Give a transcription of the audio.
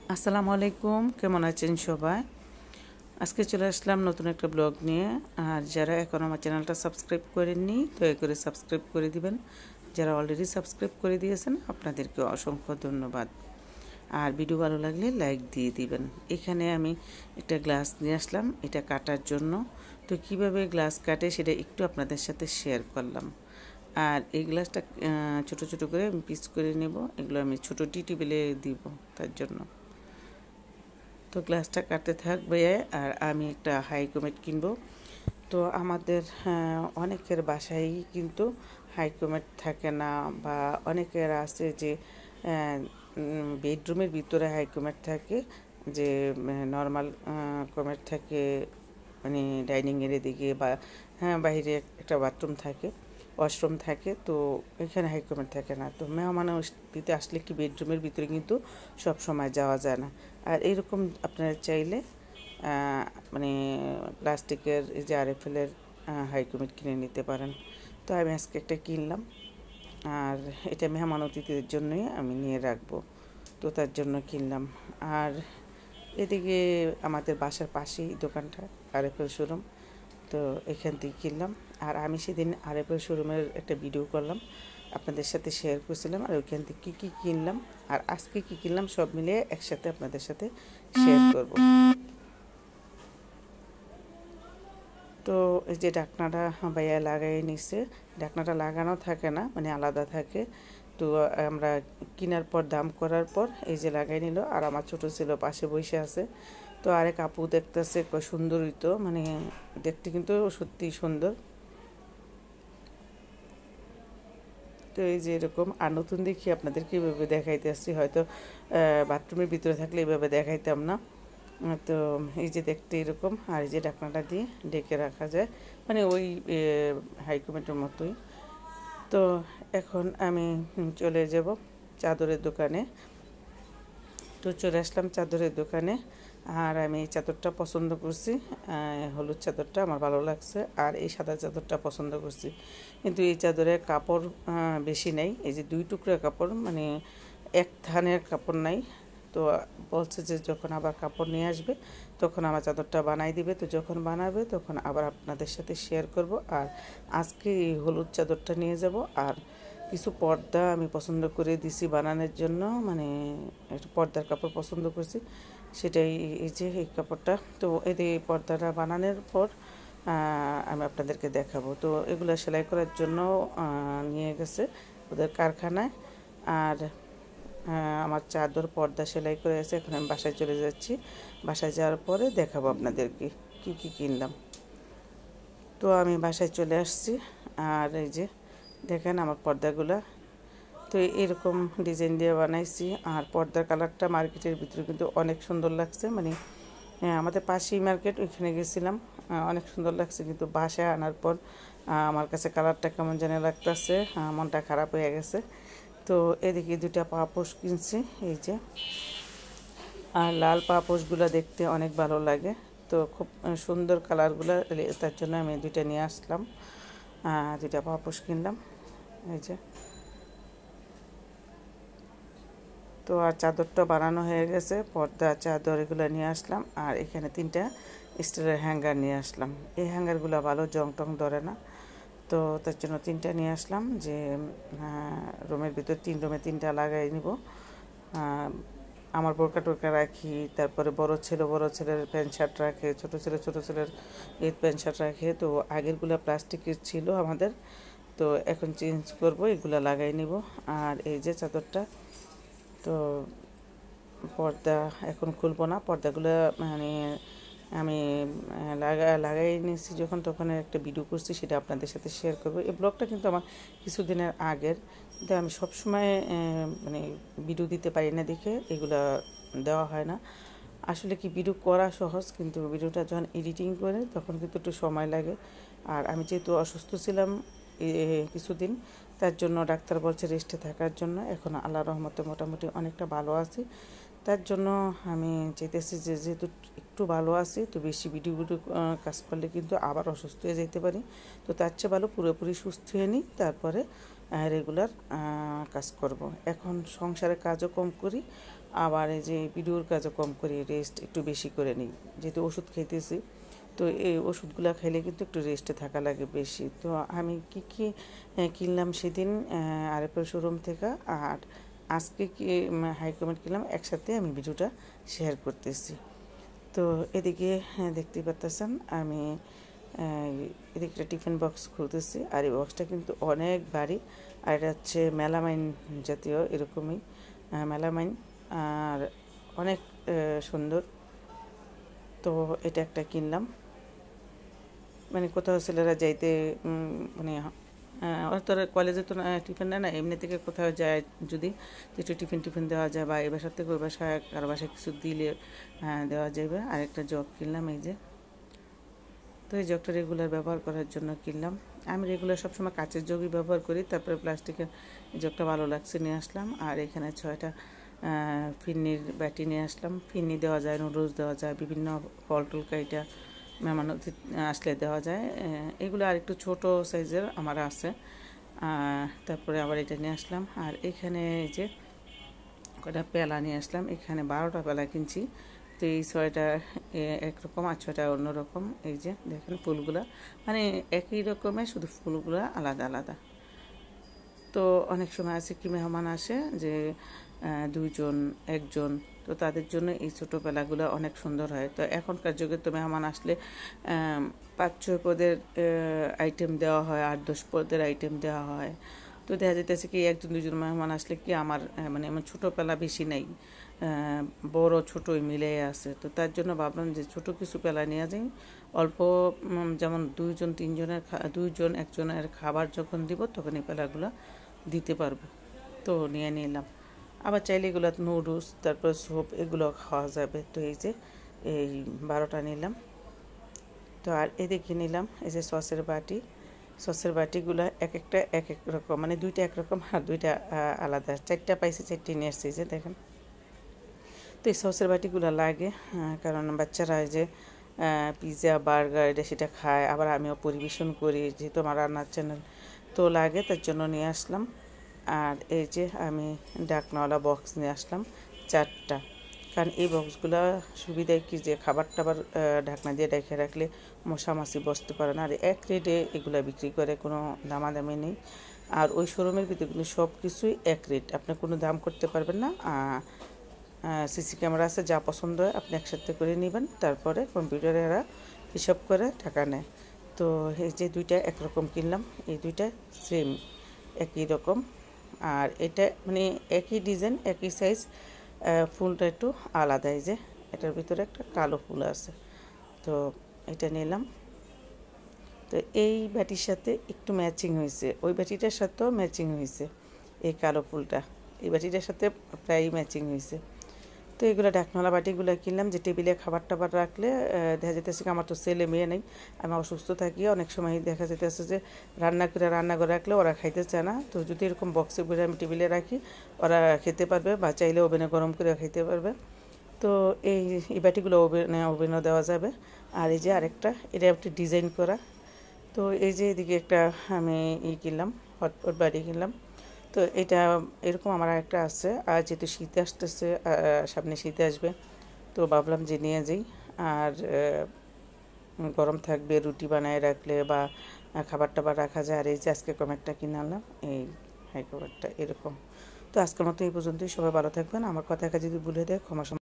আসসালামু আলাইকুম, কেমন আছেন সবাই? আজকে চলে আসলাম নতুন একটা ব্লগ নিয়ে। আর যারা এখন আমার চ্যানেলটা সাবস্ক্রাইব করেননি দয়া করে সাবস্ক্রাইব করে দিবেন। যারা অলরেডি সাবস্ক্রাইব করে দিয়েছেন আপনাদেরকে অসংখ্য ধন্যবাদ। আর ভিডিও ভালো লাগলে লাইক দিয়ে দিবেন। এখানে আমি একটা গ্লাস নিয়ে আসলাম এটা কাটার জন্য। তো কিভাবে গ্লাস কাটে সেটা একটু আপনাদের সাথে শেয়ার করলাম। আর এই গ্লাসটা ছোট ছোট করে আমি পিস করে নেব। এগুলো আমি ছোটো টি টেবিলে দিব তার জন্য। তো গ্লাসটা কাটতে থাকবে আর আমি একটা হাইকোমেট কিনবো। তো আমাদের অনেকের বাসায় কিন্তু হাইকোমেট থাকে না, বা অনেকের আছে যে বেডরুমের ভিতরে হাইকোমেট থাকে, যে নর্মাল কমেট থাকে মানে ডাইনিংয়ের এদিকে, বা বাইরে একটা বাথরুম থাকে, ওয়াশরুম থাকে। তো এখানে হাইকমেট থাকে না। তো মেহমান দিতে আসলে কি বেডরুমের ভিতরে কিন্তু সব সময় যাওয়া যায় না। আর এরকম আপনারা চাইলে মানে প্লাস্টিকের এই যে আরএফএলের হাইকমেট কিনে নিতে পারেন। তো আমি আজকে একটা কিনলাম, আর এটা মেহমান অতিথিদের জন্যই আমি নিয়ে রাখবো। তো তার জন্য কিনলাম। আর এদিকে আমাদের বাসার পাশেই দোকানটা আরএফএল শোরুম। তো এখান থেকে কিনলাম। আর আমি সেদিন আরএফএল শোরুমের একটা ভিডিও করলাম, আপনাদের সাথে শেয়ার করছিলাম। আর ওইখান থেকে কী কী কিনলাম আর আজকে কী কিনলাম সব মিলিয়ে একসাথে আপনাদের সাথে শেয়ার করব। তো এই যে ঢাকনাটা ভাইয়া লাগাই নিছে। ঢাকনাটা লাগানো থাকে না, মানে আলাদা থাকে। তো আমরা কেনার পর দাম করার পর এই যে লাগাই নিল। আর আমার ছোটো ছিল পাশে বসে আছে। তো আরেক আপু দেখতেছে সুন্দরই, তো মানে দেখতে কিন্তু সত্যিই সুন্দর। তো এই যে এরকম। আর নতুন দেখি আপনাদেরকে এইভাবে দেখাইতে আসছি, হয়তো বাথরুমের ভিতরে থাকলে এইভাবে দেখাইতাম না। তো এই যে দেখতে এরকম। আর এই যে ঢাকনাটা দিয়ে ঢেকে রাখা যায়, মানে ওই হাইকমেটের মতোই। তো এখন আমি চলে যাব চাদরের দোকানে। তো চলে আসলাম চাদরের দোকানে। আর আমি এই চাদরটা পছন্দ করছি, হলুদ চাদরটা আমার ভালো লাগছে। আর এই সাদা চাদরটা পছন্দ করছি, কিন্তু এই চাদরের কাপড় বেশি নেই। এই যে 2 টুকরা কাপড়, মানে এক থানের কাপড় নাই। তো বলছে যে যখন আবার কাপড় নিয়ে আসবে তখন আমার চাদরটা বানাই দিবে। তো যখন বানাবে তখন আবার আপনাদের সাথে শেয়ার করব। আর আজকে এই হলুদ চাদরটা নিয়ে যাব। আর কিছু পর্দা আমি পছন্দ করে দিছি বানানোর জন্য, মানে একটু পর্দার কাপড় পছন্দ করছি, সেটাই এই যে এই কাপড়টা। তো এই পর্দাটা বানানোর পর আমি আপনাদেরকে দেখাবো। তো এগুলো সেলাই করার জন্য নিয়ে গেছে ওদের কারখানায়। আর আমার চাদর পর্দা সেলাই করে এসে এখন আমি বাসায় চলে যাচ্ছি। বাসায় যাওয়ার পরে দেখাবো আপনাদেরকে কি কি কিনলাম। তো আমি বাসায় চলে আসছি। আর এই যে দেখেন আমার পর্দাগুলো, তো এরকম ডিজাইন দিয়ে বানাইছি। আর পর্দার কালারটা মার্কেটের ভিতরে কিন্তু অনেক সুন্দর লাগছে, মানে আমাদের পাশেই মার্কেট, ওইখানে গেছিলাম, অনেক সুন্দর লাগছে। কিন্তু বাসায় আনার পর আমার কাছে কালারটা কেমন জানি লাগতেছে, মনটা খারাপ হয়ে গেছে। তো এদিকে 2টা পাপোশ কিনছি এই যে। আর লাল পাপোশগুলো দেখতে অনেক ভালো লাগে, তো খুব সুন্দর কালারগুলো, তার জন্য আমি 2টা নিয়ে আসলাম। 2টা পাপোশ কিনলাম এই যে। তো আর চাদরটা বানানো হয়ে গেছে, পর্দা চাদর এগুলো নিয়ে আসলাম। আর এখানে 3টা স্টিলের হ্যাঙ্গার নিয়ে আসলাম। এই হ্যাঙ্গারগুলো ভালো জং টং ধরে না, তো তার জন্য 3টা নিয়ে আসলাম। যে রুমের ভিতর 3 রুমে 3টা লাগাই নিব। আমার বোরকা টোরকা রাখি, তারপরে বড় ছেলের প্যান্ট শার্ট রাখে, ছোটো ছেলের প্যান্ট শার্ট রাখে। তো আগেরগুলো প্লাস্টিকের ছিল আমাদের, তো এখন চেঞ্জ করব, এগুলো লাগাই নিব। আর এই যে চাদরটা, তো পর্দা এখন খুলবো না, পর্দাগুলো মানে আমি লাগাই নিয়েছি যখন, তখন একটা ভিডিও করছি, সেটা আপনাদের সাথে শেয়ার করব। এই ব্লগটা কিন্তু আমার কিছুদিনের আগের, কিন্তু আমি সবসময় মানে ভিডিও দিতে পারি না দেখে এগুলো দেওয়া হয় না। আসলে কি ভিডিও করা সহজ, কিন্তু ভিডিওটা যখন এডিটিং করে তখন কিন্তু একটু সময় লাগে। আর আমি যেহেতু অসুস্থ ছিলাম কিছুদিন, তার জন্য ডাক্তার বলছে রেস্টে থাকার জন্য। এখন আল্লাহর রহমতে মোটামুটি অনেকটা ভালো আছি। তার জন্য আমি চাইতেছি যে যেহেতু একটু ভালো আছি, তো বেশি ভিডিও কাজ করলে কিন্তু আবার অসুস্থ হয়ে যেতে পারি। তো তার চেয়ে ভালো পুরোপুরি সুস্থ হয়ে নিই, তারপরে রেগুলার কাজ করব। এখন সংসারে কাজও কম করি, আবার এই যে ভিডিওর কাজও কম করি, রেস্ট একটু বেশি করে নিই, যেহেতু ওষুধ খাইতেছি। তো এই ওষুধগুলো খাইলে কিন্তু একটু রেস্টে থাকা লাগে বেশি। তো আমি কি কিনলাম সেদিন আরএফএল শোরুম থেকে, আর আজকে কি হাই কমেন্ট কিনলাম, একসাথে আমি ভিডিওটা শেয়ার করতেছি। তো এদিকে দেখতেই পাচ্ছেন আমি এদিকে একটা টিফিন বক্স খুলতেছি, আর এই বক্সটা কিন্তু অনেক ভারী, আর এটা হচ্ছে মেলামাইন জাতীয় এরকমই মেলামাইন, আর অনেক সুন্দর। তো এটা একটা কিনলাম, মানে কোথাও ছেলেরা যাইতে মানে তোর কলেজে তো টিফিন নেয় না, এমনি থেকে কোথাও যায় যদি একটু টিফিন দেওয়া যায়, বা এই বাসার থেকে ওই বাসায় কারো বাসায় কিছু দিলে দেওয়া যাবে। আর একটা জগ কিনলাম এই যে। তো এই জগটা রেগুলার ব্যবহার করার জন্য কিনলাম। আমি রেগুলার সবসময় কাঁচের জগই ব্যবহার করি, তারপরে প্লাস্টিকের জগটা ভালো লাগছে নিয়ে আসলাম। আর এখানে 6টা ফিরনির ব্যাটি নিয়ে আসলাম। ফিরনি দেওয়া যায়, নুডলস দেওয়া যায়, বিভিন্ন ফল টল কাইটা মেহমান আসলে দেওয়া যায়। এগুলো আর একটু ছোটো সাইজের আমার আছে। তারপরে আবার এটা নিয়ে আসলাম। আর এখানে এই যে কটা পেলা নিয়ে আসলাম, এখানে 12টা পেলা কিনছি। তো এই 6টা একরকম আর 6টা অন্যরকম। এই যে দেখেন ফুলগুলা, মানে একই রকমের, শুধু ফুলগুলা আলাদা আলাদা। তো অনেক সময় আছে কি মেহমান আসে যে 2জন 1জন, তো তাদের জন্য এই ছোটো পেলাগুলো অনেক সুন্দর হয়। তো এখনকার যুগে তো মেহমান আসলে 5-6 পদের আইটেম দেওয়া হয়, 8-10 পদের আইটেম দেওয়া হয়। তো দেখা যেতেছে কি 1-2জন মেহমান আসলে কি আমার মানে আমার ছোটো পেলা বেশি নেই, বড় ছোটোই মিলে আছে। তো তার জন্য ভাবলাম যে ছোটো কিছু পেলা নিয়ে যাই, অল্প যেমন 2-3জনের 2-1জনের খাবার যখন দিব তখন এই পেলাগুলো দিতে পারবো। তো নিয়ে নিলাম। আবার চাইলে এগুলো নুডলস, তারপর স্যুপ, এগুলো খাওয়া যাবে। তো এই যে এই 12টা নিলাম। তো আর এদিকে নিলাম এই যে সসের বাটিগুলো এক একটা এক এক রকম, মানে 2টা একরকম আর 2টা আলাদা। 4টা পাইছি, 4টি নিয়ে এসেছি যে দেখেন। তো এই সসের বাটিগুলো লাগে, কারণ বাচ্চারা যে পিৎজা বার্গার এটা সেটা খায়, আবার আমিও পরিবেশন করি যেহেতু আমার রান্নার চ্যানেল, তো লাগে, তার জন্য নিয়ে আসলাম। আর এই যে আমি ঢাকনাওয়ালা বক্স নিয়ে আসলাম 4টা, কারণ এই বক্সগুলো সুবিধায় কি যে খাবার টাবার ঢাকনা দিয়ে রেখে রাখলে মশা মাছি বসতে পারে না। আর এক রেটে এগুলো বিক্রি করে, কোনো দামাদামি নেই। আর ওই শোরুমের ভিতরে কিন্তু সব কিছুই এক রেট, আপনি কোনো দাম করতে পারবেন না। সিসি ক্যামেরা আছে, যা পছন্দ হয় আপনি একসাথে করে নেবেন, তারপরে কম্পিউটারে এরা হিসাব করে টাকা নেয়। তো এই যে 2টা একরকম কিনলাম, এই 2টা সেম একই রকম। আর এটা মানে একই ডিজাইন একই সাইজ, ফুলটা একটু আলাদা। এই যে এটার ভিতরে একটা কালো ফুল আছে, তো এটা নিলাম। তো এই বাটির সাথে একটু ম্যাচিং হয়েছে, ওই বাটিটার সাথেও ম্যাচিং হয়েছে, এই কালো ফুলটা এই বাটিটার সাথে প্রায় ম্যাচিং হয়েছে। তো এগুলো ঢাকনাওয়ালা বাটিগুলো কিনলাম, যে টেবিলে খাবার টাবার রাখলে দেখা যেতেছে কি আমার তো ছেলে মেয়ে নেই, আমি অসুস্থ থাকি, অনেক সময় দেখা যেতেছে যে রান্না করে রাখলে ওরা খাইতে চায় না। তো যদি এরকম বক্সে করে আমি টেবিলে রাখি, ওরা খেতে পারবে, বা চাইলে ওভেনে গরম করে খাইতে পারবে। তো এই বাটিগুলো ওভেনও দেওয়া যাবে। আর এই যে আরেকটা, এটা একটু ডিজাইন করা। তো এই যে এদিকে একটা আমি কিনলাম, হটপট বাটি কিনলাম। তো এটা এরকম আমার আরেকটা আছে। আর যেহেতু শীতে আসতেছে, সামনে শীতে আসবে, তো ভাবলাম যে নিয়ে যাই। আর গরম থাকবে, রুটি বানায় রাখলে বা খাবার টাবার রাখা যায়। আর এই যে আজকে কমেটটা কিনে আনলাম, এই হাই কভারটা এরকম। তো আজকের মতো এই পর্যন্তই, সবাই ভালো থাকবেন। আমার কথা যদি ভুলে দেয় ক্ষমা